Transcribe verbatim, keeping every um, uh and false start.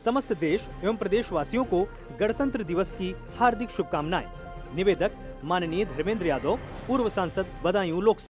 समस्त देश एवं प्रदेशवासियों को गणतंत्र दिवस की हार्दिक शुभकामनाएं। निवेदक माननीय धर्मेंद्र यादव, पूर्व सांसद बदायूं लोकसभा।